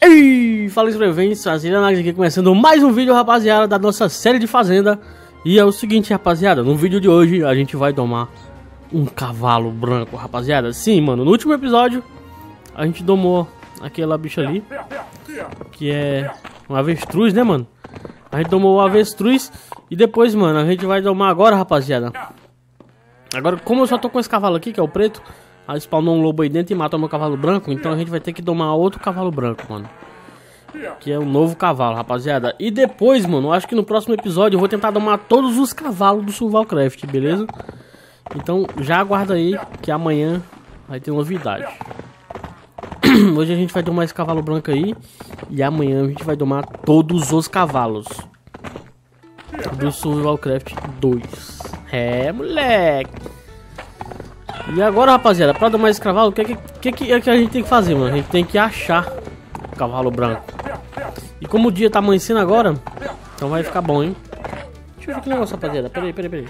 Ei, fala sobreviventes, Fazenda Max aqui, começando mais um vídeo, rapaziada, da nossa série de Fazenda. E é o seguinte, rapaziada, no vídeo de hoje a gente vai domar um cavalo branco, rapaziada. Sim, mano, no último episódio a gente domou aquela bicha ali, que é um avestruz, né, mano? A gente domou o avestruz e depois, mano, a gente vai domar agora, rapaziada. Agora, como eu só tô com esse cavalo aqui, que é o preto, aí spawnou um lobo aí dentro e matou meu cavalo branco, então a gente vai ter que domar outro cavalo branco, mano. Que é o novo cavalo, rapaziada. E depois, mano, eu acho que no próximo episódio eu vou tentar domar todos os cavalos do Survivalcraft, beleza? Então já aguarda aí que amanhã vai ter novidade. Hoje a gente vai domar esse cavalo branco aí e amanhã a gente vai domar todos os cavalos do Survivalcraft 2. É, moleque. E agora, rapaziada, pra domar esse cavalo, o que a gente tem que fazer, mano? A gente tem que achar o cavalo branco. E como o dia tá amanhecendo agora, então vai ficar bom, hein? Deixa eu ver que negócio, rapaziada. Peraí.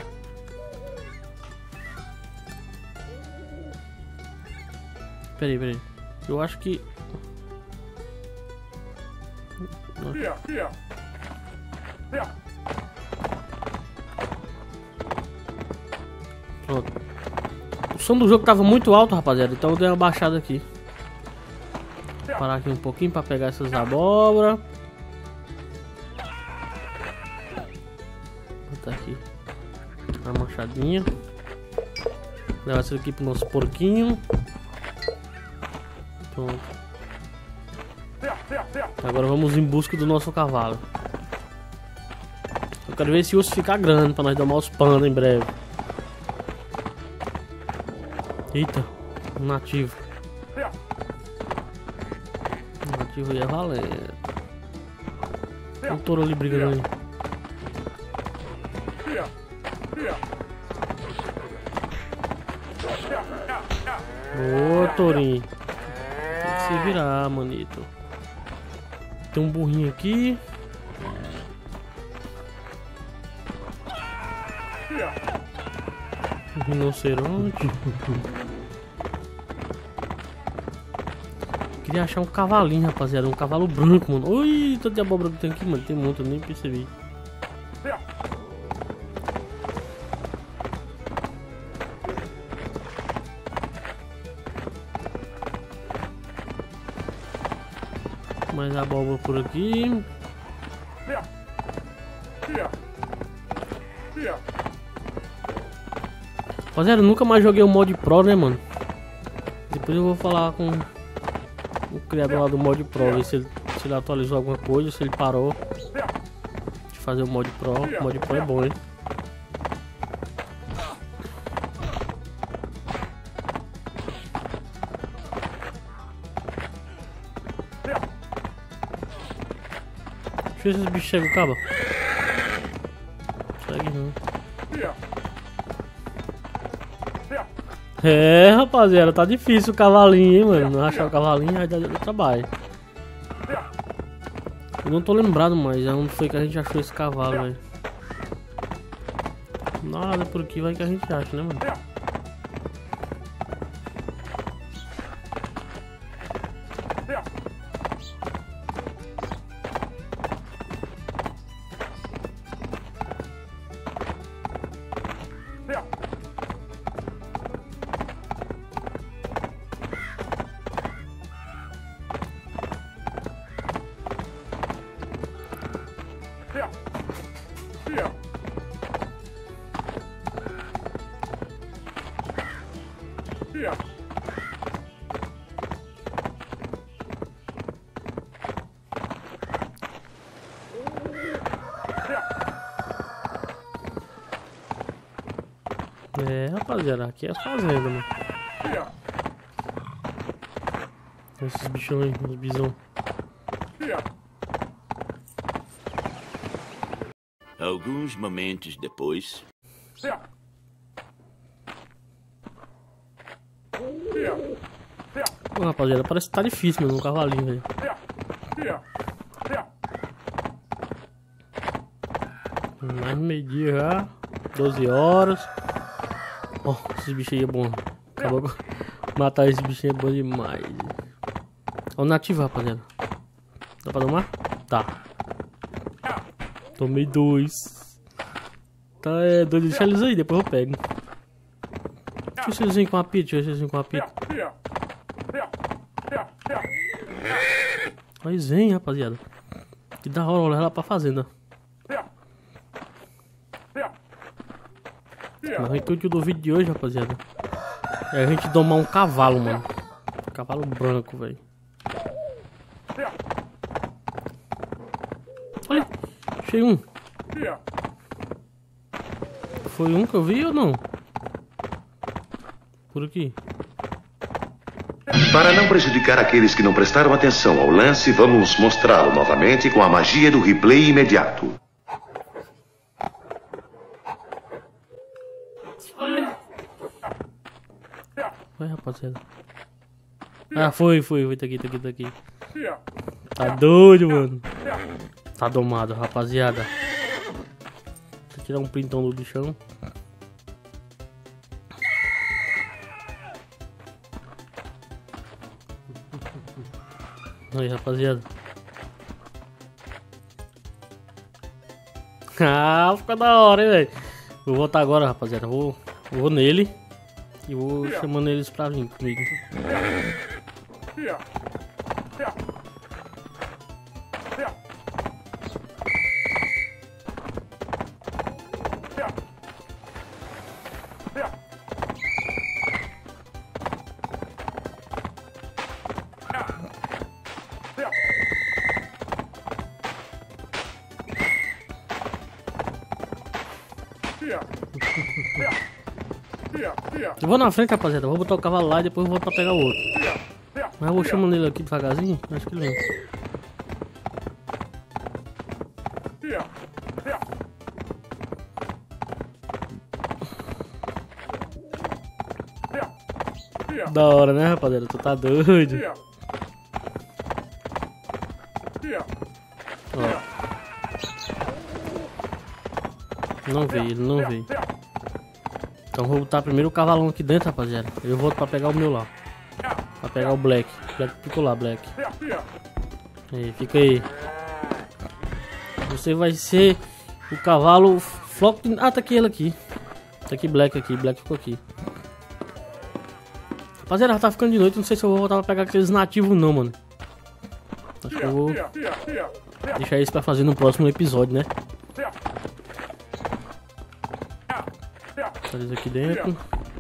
Peraí. Eu acho que... Pronto. O som do jogo tava muito alto, rapaziada, então eu dei uma baixada aqui. Vou parar aqui um pouquinho pra pegar essas abóbora. Vou botar aqui uma machadinha. Levar isso aqui pro nosso porquinho. Pronto. Agora vamos em busca do nosso cavalo. Eu quero ver esse urso ficar grande pra nós domar os pandas em breve. Eita, um nativo. O nativo ia valendo. Tem um touro ali brigando ali. Ô, tourinho. Tem que se virar, manito. Tem um burrinho aqui. Um rinoceronte. Queria achar um cavalinho, rapaziada. Um cavalo branco, mano. Ui, tanto de abóbora que tem aqui, mano. Tem muito, eu nem percebi. Mais abóbora por aqui. Rapaziada, eu nunca mais joguei o mod Pro, né, mano? Depois eu vou falar com o criador lá do mod Pro, ver se ele atualizou alguma coisa, se ele parou de fazer o mod Pro. O mod Pro é bom, hein? Deixa eu ver se esses bichos chegam, caba. Segue não. É, rapaziada, tá difícil o cavalinho, hein, mano. Não achar o cavalinho vai dar trabalho. Eu não tô lembrado mais, onde foi que a gente achou esse cavalo, velho. Nada por aqui vai que a gente acha, né, mano? É, rapaziada, aqui é a fazenda, mano. Esses bichão aí, os bisão. Alguns momentos depois. Pô, rapaziada, parece que tá difícil, mano, um cavalinho, velho. Mais meio-dia já, 12 horas. Ó, esses bichos aí é bom. Acabou com... Matar esse bichinho é bom demais. Ó o nativo, rapaziada. Dá pra tomar? Tá. Tomei 2. Tá, é doido. Deixa eles aí, depois eu pego. Deixa eles virem com apito, deixa eles virem com apito. Mas vem, rapaziada. Que da hora, olha lá pra fazenda. Mas o intuito do vídeo de hoje, rapaziada, é a gente domar um cavalo, mano. Cavalo branco, velho. Olha, achei um. Foi um que eu vi ou não? Por aqui. Para não prejudicar aqueles que não prestaram atenção ao lance, vamos mostrá-lo novamente com a magia do replay imediato. Vai, rapaziada. Ah, foi, tá aqui. Tá doido, mano. Tá domado, rapaziada. Deixa eu tirar um printão do bichão. Aí, rapaziada. Ah, ficou da hora, hein, velho. Vou voltar agora, rapaziada. Vou nele. E vou chamando eles pra vir comigo. Eu vou na frente, rapaziada. Vou botar o cavalo lá e depois eu vou pra pegar o outro. Mas eu vou chamando ele aqui devagarzinho. Acho que ele vem. Da hora, né, rapaziada? Tu tá doido. Ó. Não veio, ele não veio. Então vou botar primeiro o cavalão aqui dentro, rapaziada. Eu volto pra pegar o meu lá. Pra pegar o Black. Black ficou lá, Black. Aí, fica aí. Você vai ser o cavalo Flock. Ah, tá aqui ele aqui. Tá aqui Black aqui. Black ficou aqui. Rapaziada, já tá ficando de noite. Não sei se eu vou voltar pra pegar aqueles nativos não, mano. Acho que eu vou deixar isso pra fazer no próximo episódio, né? Eles aqui dentro.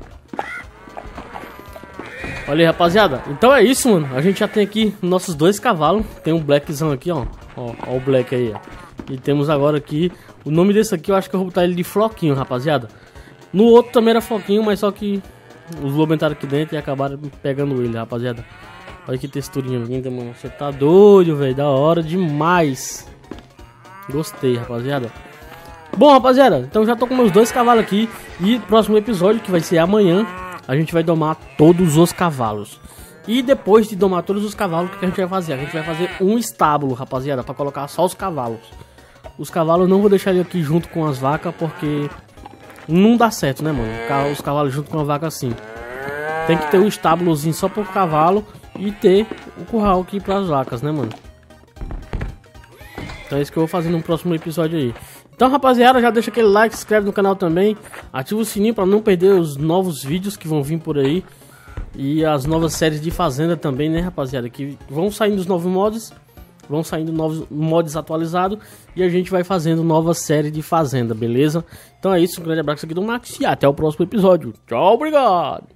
Olha aí, rapaziada. Então é isso, mano. A gente já tem aqui nossos 2 cavalos. Tem um Blackzão aqui, ó. Ó o Black aí, ó. E temos agora aqui o nome desse aqui. Eu acho que eu vou botar ele de Floquinho, rapaziada. No outro também era Floquinho, mas só que os lobos entraram aqui dentro e acabaram pegando ele, rapaziada. Olha que texturinha linda, mano. Você tá doido, velho. Da hora demais. Gostei, rapaziada. Bom, rapaziada, então já tô com meus 2 cavalos aqui. E próximo episódio, que vai ser amanhã, a gente vai domar todos os cavalos. E depois de domar todos os cavalos, o que a gente vai fazer? A gente vai fazer um estábulo, rapaziada, pra colocar só os cavalos. Os cavalos eu não vou deixar ele aqui junto com as vacas, porque não dá certo, né, mano? Os cavalos junto com a vaca assim. Tem que ter um estábulozinho só pro cavalo e ter o curral aqui pras vacas, né, mano? Então é isso que eu vou fazer no próximo episódio aí. Então, rapaziada, já deixa aquele like, se inscreve no canal também. Ativa o sininho para não perder os novos vídeos que vão vir por aí. E as novas séries de Fazenda também, né, rapaziada? Que vão saindo os novos mods. Vão saindo novos mods atualizados. E a gente vai fazendo nova série de Fazenda, beleza? Então é isso, um grande abraço aqui do Max. E até o próximo episódio. Tchau, obrigado!